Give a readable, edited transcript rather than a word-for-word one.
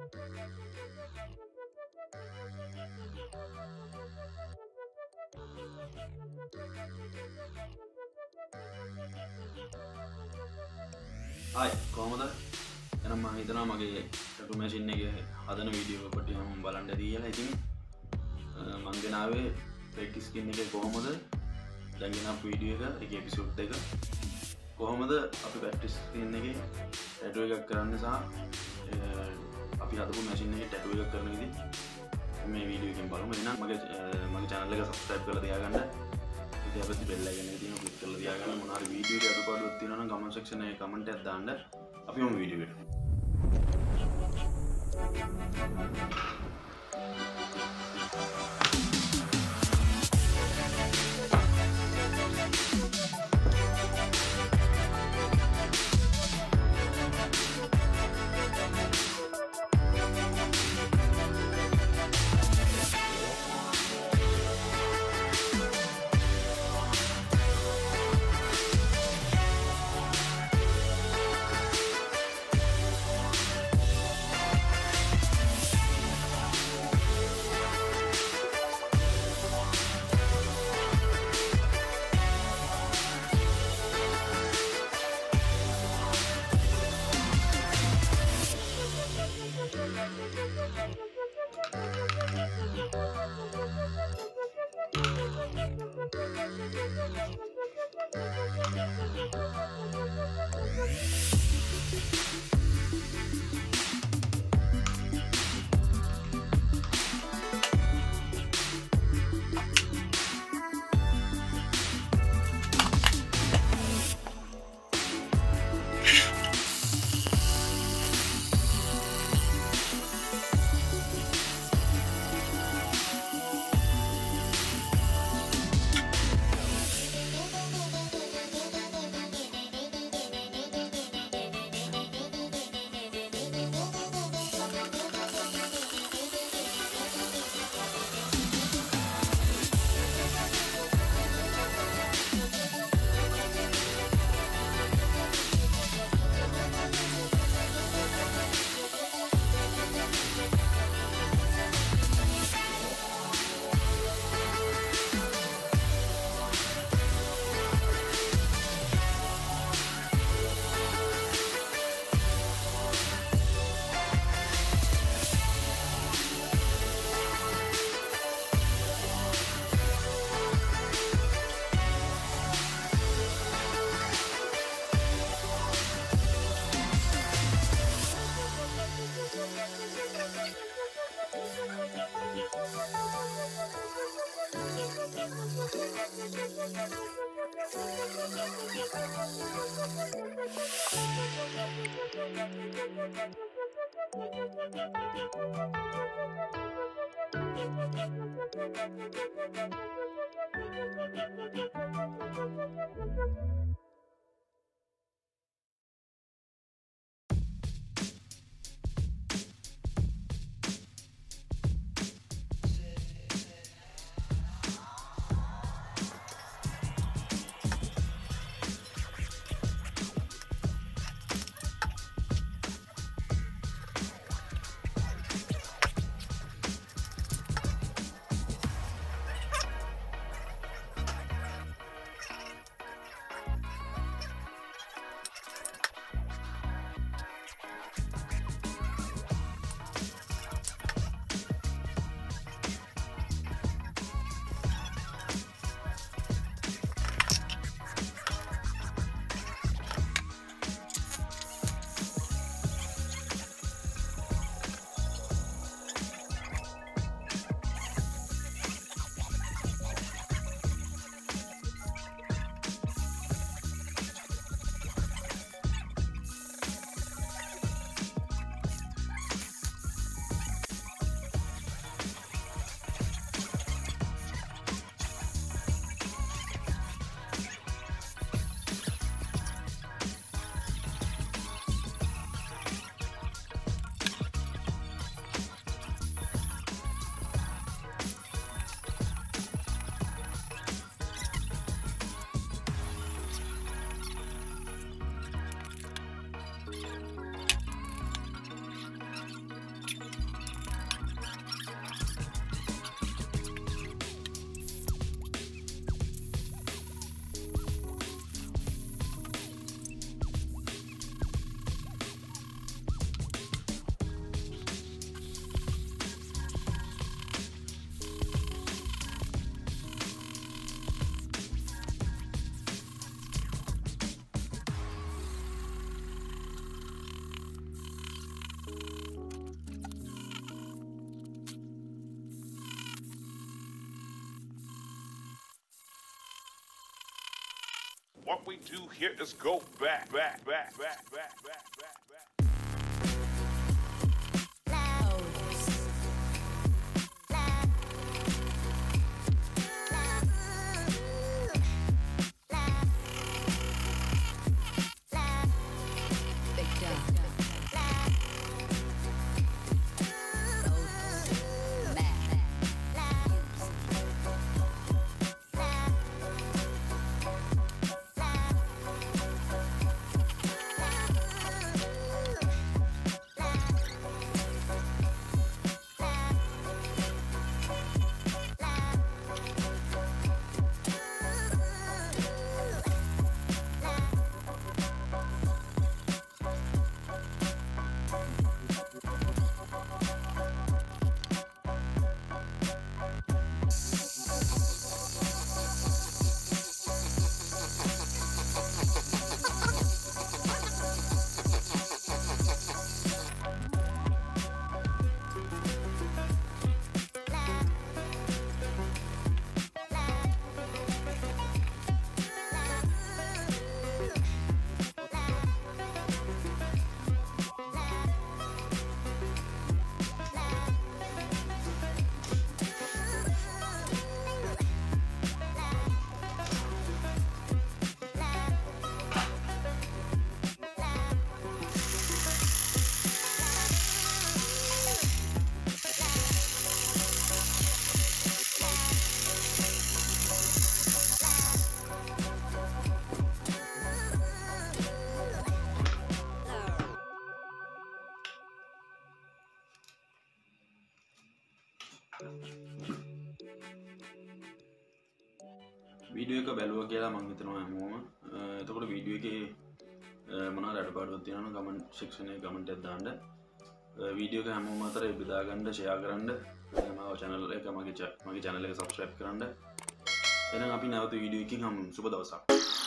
Hi, කොහමද? එහෙනම් මම හිතනවා මගේ ටැටු මැෂින් එකේ හදන වීඩියෝ එකට මම බලන්න දීලා. ඉතින් මම ගෙනාවේ ෆේක් ස්කින් එකේ කොහමද දැන් ගෙනාපු වීඩියෝ එක ඒකේ එපිසෝඩ් එක කොහමද අපි ප්‍රැක්ටිස් ස්කින් එකේ ටැටු එකක් කරන්න සහ අපි හදපු මැෂින් එකේ ටැටු එකක් කරන විදිහ මේ වීඩියෝ එකෙන් බලමු. එහෙනම් මගේ channel එක subscribe කරලා තියාගන්න. අපිට බෙල් එකෙන් තියෙන ක්ලික් කරලා තියාගන්න. මොන හරි වීඩියෝ එකක් අඩුපාඩුවක් තියෙනවා නම් කමෙන්ට් සෙක්ෂන් එකේ කමෙන්ට් එකක් දාන්න. අපි මොන වීඩියෝ එකට What we do here is go back. Video එක බැලුවා කියලා මම හිතනවා හැමෝම. එතකොට වීඩියෝ එකේ මොනවාද අඩපාඩුවක් තියෙනවනම් කමෙන්ට් සෙක්ෂන් එකේ කමෙන්ට් එකක් දාන්න. වීඩියෝ එක හැමෝම අතර බෙදා ගන්න, ෂෙයා කරන්න. මගේ channel එක මගේ channel එක subscribe කරන්න. එහෙනම් අපි නැවත වීඩියෝ එකකින් හමු. සුබ දවසක්.